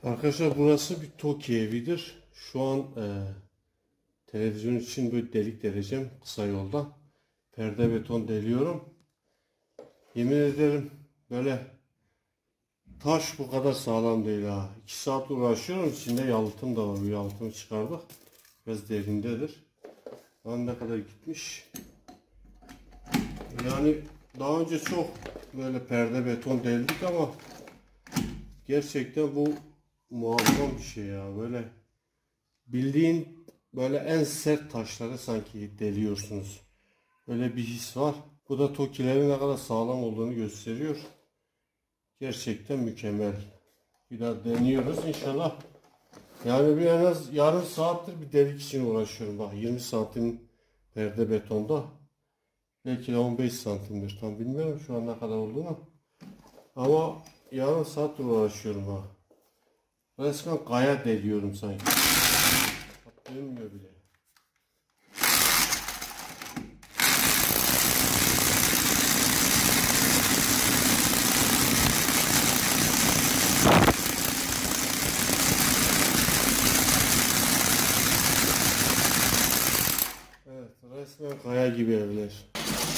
Arkadaşlar burası bir TOKİ evidir. Şu an televizyon için böyle delik deleceğim kısa yolda. Perde beton deliyorum. Yemin ederim böyle taş bu kadar sağlam değil ha. 2 saat uğraşıyorum. İçinde yalıtım da var. Bu yalıtımı çıkardık. Biraz derindedir. Lan ne kadar gitmiş. Yani daha önce çok böyle perde beton deldik ama gerçekten bu muazzam bir şey ya. Böyle bildiğin böyle en sert taşları sanki deliyorsunuz. Böyle bir his var. Bu da TOKİ'lerin ne kadar sağlam olduğunu gösteriyor. Gerçekten mükemmel. Bir daha deniyoruz inşallah. Yani bir en az yarım saattir bir delik için uğraşıyorum. Bak 20 santim perde betonda. Belki de 15 santimdir. Tam bilmiyorum şu an ne kadar olduğunu. Ama yarım saattir uğraşıyorum ha. Resmen kaya deliyorum sanki. Dönmüyor bile. Evet, resmen kaya gibi evler.